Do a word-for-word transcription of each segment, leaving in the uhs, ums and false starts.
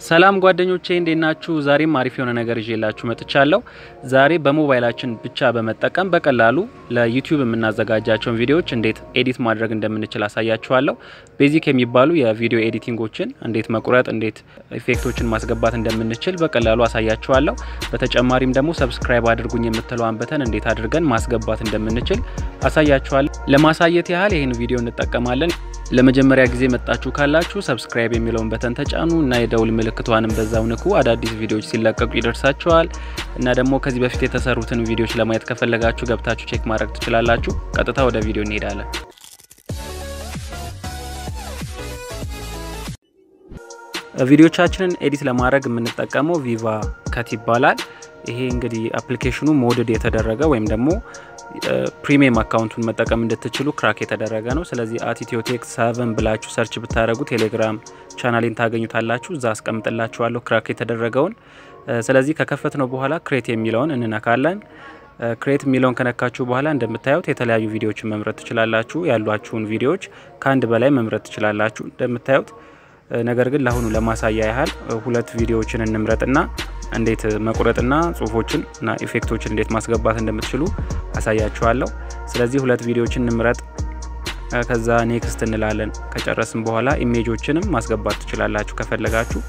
ሰላም ጓደኞቼ እንዴት ናችሁ? ዛሬም አሪፍ የሆነ ነገር ይዤላችሁ መጥቻለሁ። ዛሬ በሞባይላችን ብቻ በመጠቀም በቀላሉ ለዩቲዩብ የምናዘጋጃቸውን ቪዲዮዎች እንዴት ኤዲት ማድረግ እንደምንችል አሳያችኋለሁ። ቤዚክ የሚባሉ የቪዲዮ ኤዲቲንጎችን እንዴት መቁረጥ፣ እንዴት ኢፌክቶችን ማስገባት እንደምንችል በቀላሉ አሳያችኋለሁ። በተጨማሪም ደግሞ ሰብስክራይብ አድርጉኝ የምትለዋን በተን እንዴት አድርገን ማስገባት እንደምንችል አሳያችኋለሁ። ለማሳየት ያህል ይሄን ቪዲዮ እንጠቀማለን። ለመጀመሪያ ጊዜ መጣችሁ ካላችሁ ሰብስክራይብ የሚለውን በተን ተጫኑ እና የደውል ምልክቷንም በዛው ንኩ። አዳዲስ ቪዲዮዎች ሲለቀቁ ይደርሳችኋል። እና ደግሞ ከዚህ በፊት የተሰሩትን ቪዲዮዎች ለማየት ከፈለጋችሁ ገብታችሁ ቼክ ማድረግ ትችላላችሁ። ቀጥታ ወደ ቪዲዮ እንሄዳለን። ቪዲዮቻችንን ኤዲት ለማድረግ የምንጠቀመው ቪቫ ከት ይባላል። ይሄ እንግዲህ አፕሊኬሽኑ ሞድድ የተደረገ ወይም ደግሞ ፕሪሚየም አካውንቱን መጠቀም እንድትችሉ ክራክ የተደረገ ነው። ስለዚህ አቲቲዮቴክ ሰቨን ብላችሁ ሰርች ብታረጉ ቴሌግራም ቻናሌን ታገኙታላችሁ። እዛ አስቀምጥላችኋለሁ ክራክ የተደረገውን። ስለዚህ ከከፈትነው በኋላ ክሬት የሚለውን እንነካለን። ክሬት የሚለውን ከነካችሁ በኋላ እንደምታዩት የተለያዩ ቪዲዮዎችን መምረጥ ትችላላችሁ። ያሏችሁን ቪዲዮዎች ከአንድ በላይ መምረጥ ትችላላችሁ እንደምታዩት። ነገር ግን ለአሁኑ ለማሳያ ያህል ሁለት ቪዲዮዎችን እንምረጥና እንዴት መቁረጥና ጽሁፎችን እና ኢፌክቶችን እንዴት ማስገባት እንደምትችሉ አሳያችኋለሁ። ስለዚህ ሁለት ቪዲዮዎችን እንምረጥ። ከዛ ኔክስት እንላለን። ከጨረስን በኋላ ኢሜጆችንም ማስገባት ትችላላችሁ ከፈለጋችሁ።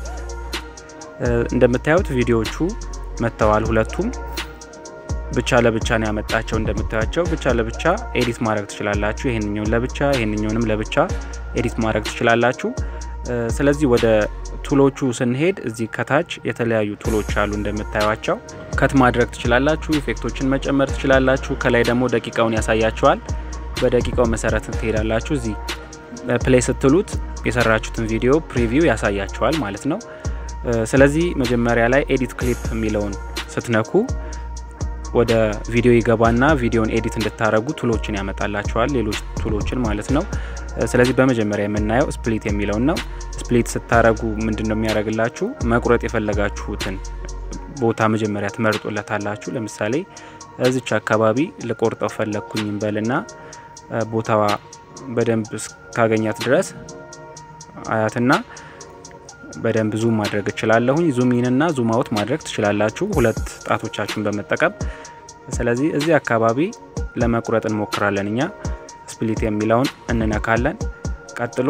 እንደምታዩት ቪዲዮዎቹ መተዋል። ሁለቱም ብቻ ለብቻ ነው ያመጣቸው። እንደምታዩቸው ብቻ ለብቻ ኤዲት ማድረግ ትችላላችሁ። ይሄንኛውን ለብቻ ይሄንኛውንም ለብቻ ኤዲት ማድረግ ትችላላችሁ። ስለዚህ ወደ ቱሎቹ ስንሄድ እዚህ ከታች የተለያዩ ቱሎች አሉ እንደምታዩቸው። ከት ማድረግ ትችላላችሁ፣ ኢፌክቶችን መጨመር ትችላላችሁ። ከላይ ደግሞ ደቂቃውን ያሳያችኋል። በደቂቃው መሰረት ትሄዳላችሁ። እዚህ ፕሌይ ስትሉት የሰራችሁትን ቪዲዮ ፕሪቪው ያሳያችኋል ማለት ነው። ስለዚህ መጀመሪያ ላይ ኤዲት ክሊፕ የሚለውን ስትነኩ ወደ ቪዲዮ ይገባና ቪዲዮን ኤዲት እንድታረጉ ቱሎችን ያመጣላችኋል፣ ሌሎች ቱሎችን ማለት ነው። ስለዚህ በመጀመሪያ የምናየው ስፕሊት የሚለውን ነው። ስፕሊት ስታረጉ ምንድነው የሚያደርግላችሁ? መቁረጥ የፈለጋችሁትን ቦታ መጀመሪያ ትመርጡለታላችሁ። ለምሳሌ እዚች አካባቢ ልቆርጠው ፈለኩኝ እንበልና ቦታዋ በደንብ እስካገኛት ድረስ አያትና በደንብ ዙም ማድረግ እችላለሁኝ። ዙም ኢን እና ዙም አውት ማድረግ ትችላላችሁ ሁለት ጣቶቻችሁን በመጠቀም። ስለዚህ እዚህ አካባቢ ለመቁረጥ እንሞክራለን እኛ። ስፕሊት የሚለውን እንነካለን። ቀጥሎ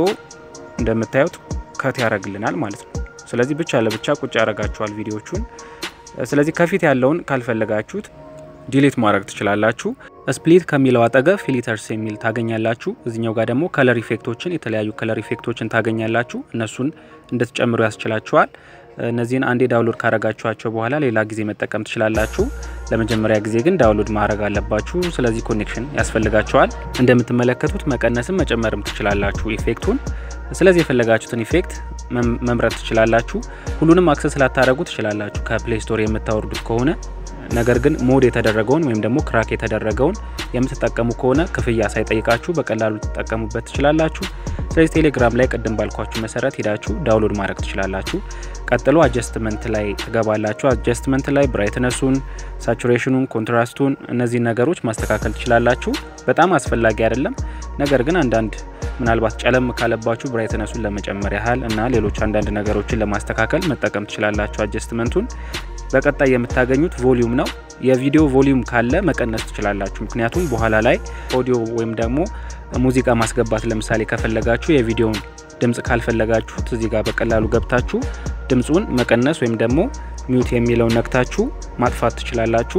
እንደምታዩት ከት ያረግልናል ማለት ነው። ስለዚህ ብቻ ለብቻ ቁጭ ያረጋችኋል ቪዲዮቹን። ስለዚህ ከፊት ያለውን ካልፈለጋችሁት ዲሊት ማድረግ ትችላላችሁ። ስፕሊት ከሚለው አጠገብ ፊልተርስ የሚል ታገኛላችሁ። እዚህኛው ጋር ደግሞ ከለር ኢፌክቶችን የተለያዩ ከለር ኢፌክቶችን ታገኛላችሁ። እነሱን እንድትጨምሩ ያስችላችኋል። እነዚህን አንዴ ዳውንሎድ ካረጋችኋቸው በኋላ ሌላ ጊዜ መጠቀም ትችላላችሁ። ለመጀመሪያ ጊዜ ግን ዳውንሎድ ማድረግ አለባችሁ። ስለዚህ ኮኔክሽን ያስፈልጋችኋል። እንደምትመለከቱት መቀነስም መጨመርም ትችላላችሁ ኢፌክቱን። ስለዚህ የፈለጋችሁትን ኢፌክት መምረጥ ትችላላችሁ። ሁሉንም አክሰስ ላታረጉ ትችላላችሁ ከፕሌይ ስቶር የምታወርዱት ከሆነ። ነገር ግን ሞድ የተደረገውን ወይም ደግሞ ክራክ የተደረገውን የምትጠቀሙ ከሆነ ክፍያ ሳይጠይቃችሁ በቀላሉ ተጠቀሙበት ትችላላችሁ። ስለዚህ ቴሌግራም ላይ ቀደም ባልኳችሁ መሰረት ሄዳችሁ ዳውንሎድ ማድረግ ትችላላችሁ። ቀጥሎ አጀስትመንት ላይ ተገባላችሁ። አጀስትመንት ላይ ብራይትነሱን፣ ሳቹሬሽኑን፣ ኮንትራስቱን እነዚህ ነገሮች ማስተካከል ትችላላችሁ። በጣም አስፈላጊ አይደለም። ነገር ግን አንዳንድ ምናልባት ጨለም ካለባችሁ ብራይትነሱን ለመጨመር ያህል እና ሌሎች አንዳንድ ነገሮችን ለማስተካከል መጠቀም ትችላላችሁ አጀስትመንቱን። በቀጣይ የምታገኙት ቮሊዩም ነው። የቪዲዮ ቮሊዩም ካለ መቀነስ ትችላላችሁ። ምክንያቱም በኋላ ላይ ኦዲዮ ወይም ደግሞ ሙዚቃ ማስገባት ለምሳሌ ከፈለጋችሁ የቪዲዮውን ድምጽ ካልፈለጋችሁት እዚህ ጋር በቀላሉ ገብታችሁ ድምጹን መቀነስ ወይም ደግሞ ሚውት የሚለውን ነክታችሁ ማጥፋት ትችላላችሁ።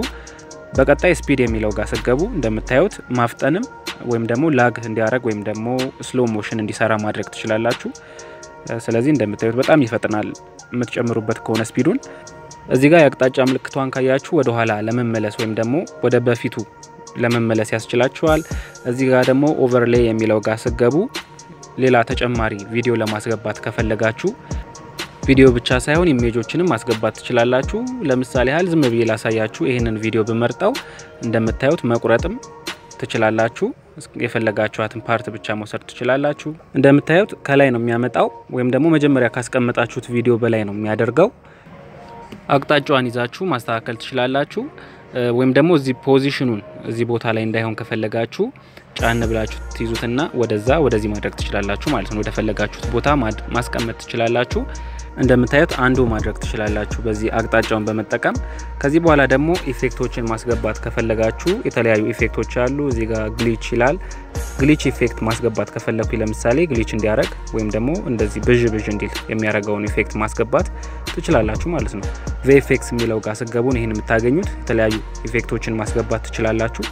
በቀጣይ ስፒድ የሚለው ጋር ስገቡ እንደምታዩት ማፍጠንም ወይም ደግሞ ላግ እንዲያረግ ወይም ደግሞ ስሎ ሞሽን እንዲሰራ ማድረግ ትችላላችሁ። ስለዚህ እንደምታዩት በጣም ይፈጥናል የምትጨምሩበት ከሆነ ስፒዱን። እዚህ ጋር ያቅጣጫ ምልክቷን ካያችሁ ወደ ኋላ ለመመለስ ወይም ደግሞ ወደ በፊቱ ለመመለስ ያስችላችኋል። እዚህ ጋር ደግሞ ኦቨርሌይ የሚለው ጋር ስገቡ ሌላ ተጨማሪ ቪዲዮ ለማስገባት ከፈለጋችሁ ቪዲዮ ብቻ ሳይሆን ኢሜጆችንም ማስገባት ትችላላችሁ። ለምሳሌ ያህል ዝም ብዬ ላሳያችሁ። ይሄንን ቪዲዮ በመርጠው እንደምታዩት መቁረጥም ትችላላችሁ። የፈለጋችኋትን ፓርት ብቻ መውሰድ ትችላላችሁ። እንደምታዩት ከላይ ነው የሚያመጣው ወይም ደግሞ መጀመሪያ ካስቀመጣችሁት ቪዲዮ በላይ ነው የሚያደርገው። አቅጣጫዋን ይዛችሁ ማስተካከል ትችላላችሁ። ወይም ደግሞ እዚህ ፖዚሽኑን እዚህ ቦታ ላይ እንዳይሆን ከፈለጋችሁ ጫን ብላችሁ ትይዙትና ወደዛ ወደዚህ ማድረግ ትችላላችሁ ማለት ነው። ወደ ፈለጋችሁት ቦታ ማስቀመጥ ትችላላችሁ። እንደምታዩት አንዱ ማድረግ ትችላላችሁ በዚህ አቅጣጫውን በመጠቀም። ከዚህ በኋላ ደግሞ ኢፌክቶችን ማስገባት ከፈለጋችሁ የተለያዩ ኢፌክቶች አሉ። እዚህ ጋር ግሊች ይላል። ግሊች ኢፌክት ማስገባት ከፈለኩኝ ለምሳሌ ግሊች እንዲያረግ ወይም ደግሞ እንደዚህ ብዥ ብዥ እንዲል የሚያረጋውን ኢፌክት ማስገባት ትችላላችሁ ማለት ነው። ቪኤፍኤክስ የሚለው ጋር ስገቡን ይሄን የምታገኙት የተለያዩ ኢፌክቶችን ማስገባት ትችላላችሁ።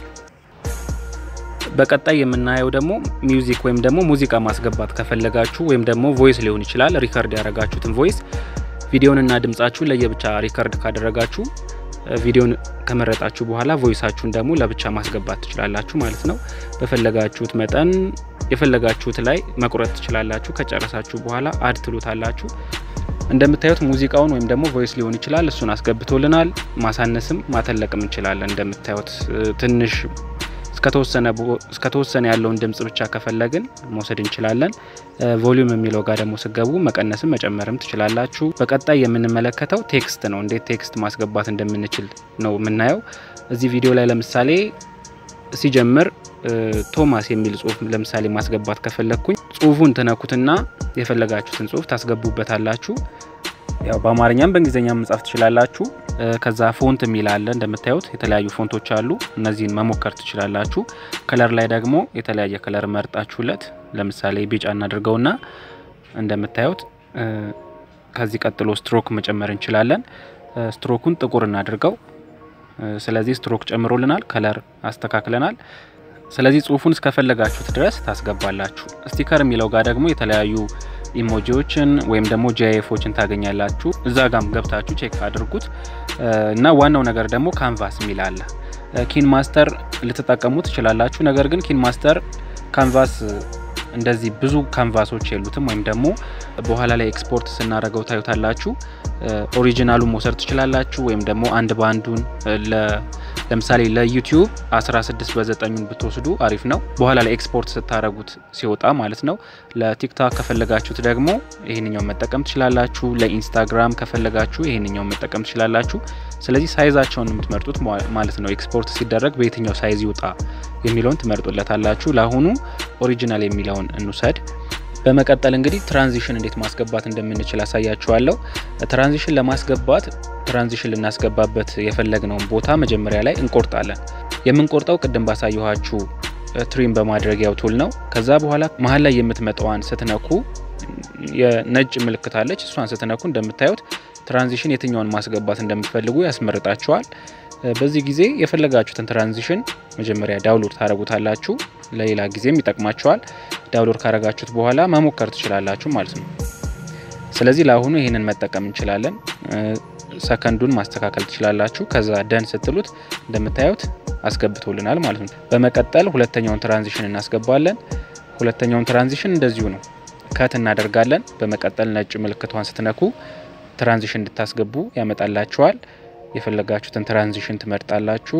በቀጣይ የምናየው ደግሞ ሚውዚክ ወይም ደግሞ ሙዚቃ ማስገባት ከፈለጋችሁ ወይም ደግሞ ቮይስ ሊሆን ይችላል ሪከርድ ያረጋችሁትን ቮይስ ቪዲዮንና ድምጻችሁን ለየብቻ ሪከርድ ካደረጋችሁ ቪዲዮን ከመረጣችሁ በኋላ ቮይሳችሁን ደግሞ ለብቻ ማስገባት ትችላላችሁ ማለት ነው። በፈለጋችሁት መጠን የፈለጋችሁት ላይ መቁረጥ ትችላላችሁ። ከጨረሳችሁ በኋላ አድ ትሉታላችሁ። እንደምታዩት ሙዚቃውን ወይም ደግሞ ቮይስ ሊሆን ይችላል እሱን አስገብቶልናል። ማሳነስም ማተለቅም እንችላለን። እንደምታዩት ትንሽ እስከተወሰነ እስከተወሰነ ያለውን ድምጽ ብቻ ከፈለግን መውሰድ እንችላለን። ቮሊዩም የሚለው ጋር ደግሞ ስገቡ መቀነስም መጨመርም ትችላላችሁ። በቀጣይ የምንመለከተው ቴክስት ነው። እንዴት ቴክስት ማስገባት እንደምንችል ነው የምናየው። እዚህ ቪዲዮ ላይ ለምሳሌ ሲጀምር ቶማስ የሚል ጽሁፍ ለምሳሌ ማስገባት ከፈለኩኝ ጽሁፉን ተነኩትና የፈለጋችሁትን ጽሁፍ ታስገቡበታላችሁ። ያው በአማርኛም በእንግሊዘኛም መጻፍ ትችላላችሁ። ከዛ ፎንት የሚል አለ። እንደምታዩት የተለያዩ ፎንቶች አሉ። እነዚህን መሞከር ትችላላችሁ። ከለር ላይ ደግሞ የተለያየ ከለር መርጣችሁለት ለምሳሌ ቢጫ እናድርገውና እንደምታዩት ከዚህ ቀጥሎ ስትሮክ መጨመር እንችላለን። ስትሮኩን ጥቁር እናድርገው። ስለዚህ ስትሮክ ጨምሮልናል፣ ከለር አስተካክለናል። ስለዚህ ጽሁፉን እስከፈለጋችሁት ድረስ ታስገባላችሁ። ስቲከር የሚለው ጋር ደግሞ የተለያዩ ኢሞጂዎችን ወይም ደግሞ ጂአይኤፎችን ታገኛላችሁ። እዛ ጋም ገብታችሁ ቼክ አድርጉት እና ዋናው ነገር ደግሞ ካንቫስ የሚል አለ። ኪን ማስተር ልትጠቀሙ ትችላላችሁ። ነገር ግን ኪን ማስተር ካንቫስ እንደዚህ ብዙ ካንቫሶች የሉትም ወይም ደግሞ በኋላ ላይ ኤክስፖርት ስናረጋው ታዩታላችሁ። ኦሪጂናሉን መውሰድ ትችላላችሁ ወይም ደግሞ አንድ ባንዱን ለምሳሌ ለዩቲዩብ አስራ ስድስት በዘጠኝ ብትወስዱ አሪፍ ነው። በኋላ ላይ ኤክስፖርት ስታረጉት ሲወጣ ማለት ነው። ለቲክቶክ ከፈለጋችሁት ደግሞ ይሄንኛው መጠቀም ትችላላችሁ። ለኢንስታግራም ከፈለጋችሁ ይሄንኛው መጠቀም ትችላላችሁ። ስለዚህ ሳይዛቸውን የምትመርጡት ማለት ነው። ኤክስፖርት ሲደረግ በየትኛው ሳይዝ ይውጣ የሚለውን ትመርጡለታላችሁ። ለአሁኑ ኦሪጂናል የሚለውን እንውሰድ። በመቀጠል እንግዲህ ትራንዚሽን እንዴት ማስገባት እንደምንችል አሳያችኋለሁ። ትራንዚሽን ለማስገባት ትራንዚሽን ልናስገባበት የፈለግነውን ቦታ መጀመሪያ ላይ እንቆርጣለን። የምንቆርጠው ቅድም ባሳየኋችሁ ትሪም በማድረጊያው ቱል ነው። ከዛ በኋላ መሀል ላይ የምትመጣዋን ስትነኩ የነጭ ምልክት አለች። እሷን ስትነኩ እንደምታዩት ትራንዚሽን የትኛውን ማስገባት እንደምትፈልጉ ያስመርጣችኋል። በዚህ ጊዜ የፈለጋችሁትን ትራንዚሽን መጀመሪያ ዳውንሎድ ታረጉታላችሁ። ለሌላ ጊዜም ይጠቅማችኋል። ዳውንሎድ ካረጋችሁት በኋላ መሞከር ትችላላችሁ ማለት ነው። ስለዚህ ለአሁኑ ይሄንን መጠቀም እንችላለን። ሰከንዱን ማስተካከል ትችላላችሁ። ከዛ ደን ስትሉት እንደምታዩት አስገብቶልናል ማለት ነው። በመቀጠል ሁለተኛውን ትራንዚሽን እናስገባለን። ሁለተኛውን ትራንዚሽን እንደዚሁ ነው። ካት እናደርጋለን። በመቀጠል ነጭ ምልክቷን ስትነኩ ትራንዚሽን እንድታስገቡ ያመጣላችኋል። የፈለጋችሁትን ትራንዚሽን ትመርጣላችሁ።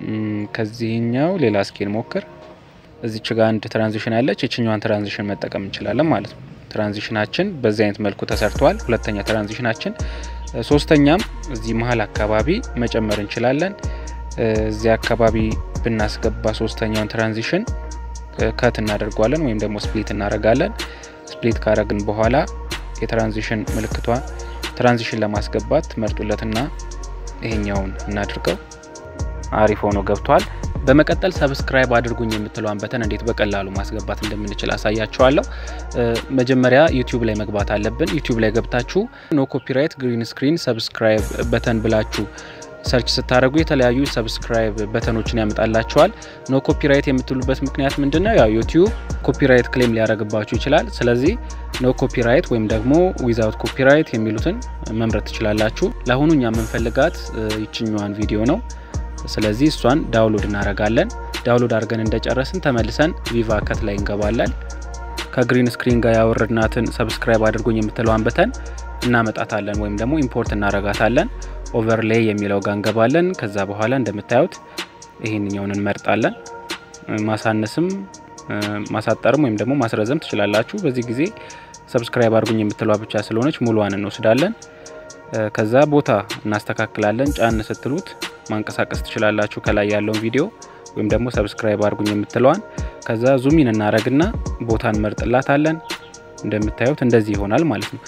ከዚህኛው ሌላ ስኬል ሞክር። እዚች ጋር አንድ ትራንዚሽን አለች። እቺኛዋን ትራንዚሽን መጠቀም እንችላለን ማለት ነው። ትራንዚሽናችን በዚህ አይነት መልኩ ተሰርቷል። ሁለተኛ ትራንዚሽናችን። ሶስተኛም እዚህ መሀል አካባቢ መጨመር እንችላለን። እዚህ አካባቢ ብናስገባ ሶስተኛውን ትራንዚሽን ካት እናደርጋለን ወይም ደግሞ ስፕሊት እናረጋለን። ስፕሊት ካረግን በኋላ የትራንዚሽን ምልክቷ ትራንዚሽን ለማስገባት ትመርጡለትና ይሄኛውን እናድርገው። አሪፍ ሆኖ ገብቷል። በመቀጠል ሰብስክራይብ አድርጉኝ የምትለዋን በተን እንዴት በቀላሉ ማስገባት እንደምንችል አሳያችኋለሁ። መጀመሪያ ዩቲዩብ ላይ መግባት አለብን። ዩቲዩብ ላይ ገብታችሁ ኖ ኮፒራይት ግሪን ስክሪን ሰብስክራይብ በተን ብላችሁ ሰርች ስታደርጉ የተለያዩ ሰብስክራይብ በተኖችን ያመጣላችኋል። ኖ ኮፒራይት የምትሉበት ምክንያት ምንድነው? ያው ዩቲዩብ ኮፒራይት ክሌም ሊያደርግባችሁ ይችላል። ስለዚህ ኖ ኮፒራይት ወይም ደግሞ ዊዛውት ኮፒራይት የሚሉትን መምረጥ ትችላላችሁ። ለአሁኑ እኛ የምንፈልጋት ይችኛዋን ቪዲዮ ነው። ስለዚህ እሷን ዳውንሎድ እናረጋለን። ዳውንሎድ አድርገን እንደጨረስን ተመልሰን ቪቫ ከት ላይ እንገባለን። ከግሪን ስክሪን ጋር ያወረድናትን ሰብስክራይብ አድርጉኝ የምትለዋን በተን እናመጣታለን ወይም ደግሞ ኢምፖርት እናረጋታለን። ኦቨርሌይ የሚለው ጋር እንገባለን። ከዛ በኋላ እንደምታዩት ይሄንኛውን እንመርጣለን። ማሳነስም ማሳጠርም ወይም ደግሞ ማስረዘም ትችላላችሁ። በዚህ ጊዜ ሰብስክራይብ አድርጉኝ የምትለዋ ብቻ ስለሆነች ሙሉዋን እንወስዳለን። ከዛ ቦታ እናስተካክላለን። ጫን ስትሉት ማንቀሳቀስ ትችላላችሁ ከላይ ያለውን ቪዲዮ ወይም ደግሞ ሰብስክራይብ አድርጉኝ የምትለዋን። ከዛ ዙም ኢን እናረግና ቦታ እንመርጥላታለን። እንደምታዩት እንደዚህ ይሆናል ማለት ነው።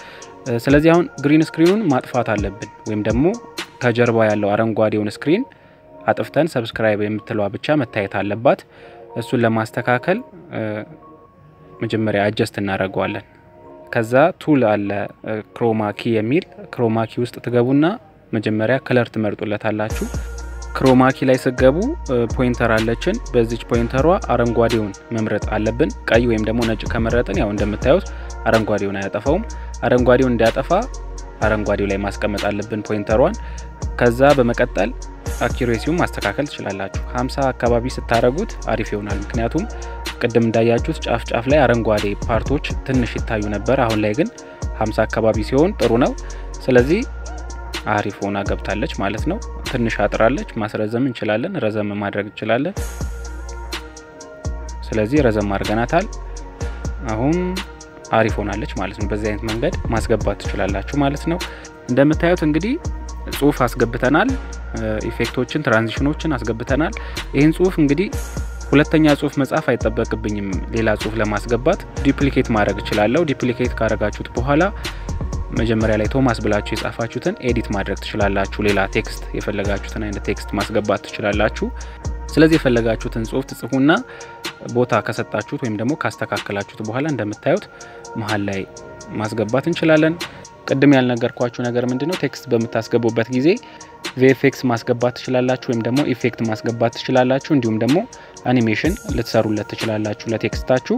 ስለዚህ አሁን ግሪን ስክሪኑን ማጥፋት አለብን ወይም ደግሞ ከጀርባ ያለው አረንጓዴውን ስክሪን አጥፍተን ሰብስክራይብ የምትለዋ ብቻ መታየት አለባት። እሱን ለማስተካከል መጀመሪያ አጀስት እናደርገዋለን። ከዛ ቱል አለ ክሮማ ኪ የሚል ክሮማ ኪ ውስጥ ትገቡና መጀመሪያ ከለር ትመርጡለታላችሁ። ክሮማ ኪ ላይ ስገቡ ፖይንተር አለችን። በዚች ፖይንተሯ አረንጓዴውን መምረጥ አለብን። ቀይ ወይም ደግሞ ነጭ ከመረጥን ያው እንደምታዩት አረንጓዴውን አያጠፋውም። አረንጓዴውን እንዲያጠፋ አረንጓዴው ላይ ማስቀመጥ አለብን ፖይንተሯን። ከዛ በመቀጠል አኪዩሬሲውን ማስተካከል ትችላላችሁ። ሃምሳ አካባቢ ስታረጉት አሪፍ ይሆናል። ምክንያቱም ቅድም እንዳያችሁት ጫፍ ጫፍ ላይ አረንጓዴ ፓርቶች ትንሽ ይታዩ ነበር። አሁን ላይ ግን ሃምሳ አካባቢ ሲሆን ጥሩ ነው። ስለዚህ አሪፍ ሆና ገብታለች ማለት ነው። ትንሽ አጥራለች፣ ማስረዘም እንችላለን፣ ረዘም ማድረግ እንችላለን። ስለዚህ ረዘም አድርገናታል። አሁን አሪፍ ሆናለች ማለት ነው። በዚህ አይነት መንገድ ማስገባት ትችላላችሁ ማለት ነው። እንደምታዩት እንግዲህ ጽሁፍ አስገብተናል፣ ኢፌክቶችን ትራንዚሽኖችን አስገብተናል። ይሄን ጽሁፍ እንግዲህ ሁለተኛ ጽሁፍ መጻፍ አይጠበቅብኝም። ሌላ ጽሁፍ ለማስገባት ዱፕሊኬት ማድረግ እችላለሁ። ዱፕሊኬት ካረጋችሁት በኋላ መጀመሪያ ላይ ቶማስ ብላችሁ የጻፋችሁትን ኤዲት ማድረግ ትችላላችሁ። ሌላ ቴክስት የፈለጋችሁትን አይነት ቴክስት ማስገባት ትችላላችሁ። ስለዚህ የፈለጋችሁትን ጽሁፍ ትጽፉና ቦታ ከሰጣችሁት ወይም ደግሞ ካስተካከላችሁት በኋላ እንደምታዩት መሃል ላይ ማስገባት እንችላለን። ቅድም ያልነገርኳችሁ ነገር ምንድነው ቴክስት በመታስገቡበት ጊዜ ቪኤፍኤክስ ማስገባት ትችላላችሁ ወይም ደግሞ ኢፌክት ማስገባት ትችላላችሁ። እንዲሁም ደግሞ አኒሜሽን ልትሰሩለት ትችላላችሁ ለቴክስታችሁ።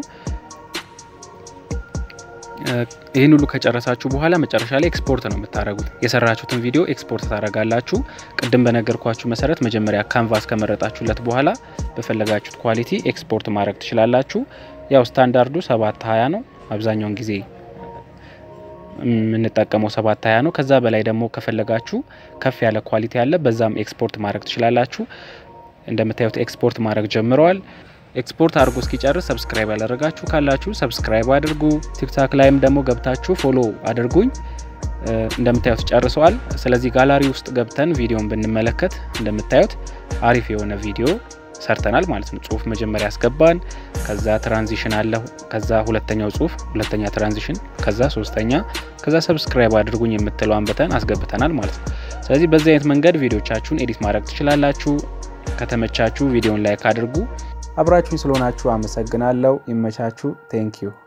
ይሄን ሁሉ ከጨረሳችሁ በኋላ መጨረሻ ላይ ኤክስፖርት ነው የምታረጉት። የሰራችሁትን ቪዲዮ ኤክስፖርት ታረጋላችሁ። ቅድም በነገርኳችሁ መሰረት መጀመሪያ ካንቫስ ከመረጣችሁለት በኋላ በፈለጋችሁት ኳሊቲ ኤክስፖርት ማድረግ ትችላላችሁ። ያው ስታንዳርዱ ሰባት ሃያ ነው። አብዛኛውን ጊዜ የምንጠቀመው ሰባት ሃያ ነው። ከዛ በላይ ደግሞ ከፈለጋችሁ ከፍ ያለ ኳሊቲ ያለ በዛም ኤክስፖርት ማድረግ ትችላላችሁ። እንደምታዩት ኤክስፖርት ማድረግ ጀምረዋል። ኤክስፖርት አድርጎ እስኪጨርስ ሰብስክራይብ ያላደረጋችሁ ካላችሁ ሰብስክራይብ አድርጉ። ቲክታክ ላይም ደግሞ ገብታችሁ ፎሎ አድርጉኝ። እንደምታዩት ጨርሰዋል። ስለዚህ ጋላሪ ውስጥ ገብተን ቪዲዮን ብንመለከት እንደምታዩት አሪፍ የሆነ ቪዲዮ ሰርተናል ማለት ነው። ጽሁፍ መጀመሪያ አስገባን፣ ከዛ ትራንዚሽን አለ፣ ከዛ ሁለተኛው ጽሁፍ፣ ሁለተኛ ትራንዚሽን፣ ከዛ ሶስተኛ፣ ከዛ ሰብስክራይብ አድርጉኝ የምትለዋን በተን አስገብተናል ማለት ነው። ስለዚህ በዚህ አይነት መንገድ ቪዲዮቻችሁን ኤዲት ማድረግ ትችላላችሁ። ከተመቻችሁ ቪዲዮን ላይክ አድርጉ። አብራችሁኝ ስለሆናችሁ አመሰግናለሁ። ይመቻችሁ። ቴንክ ዩ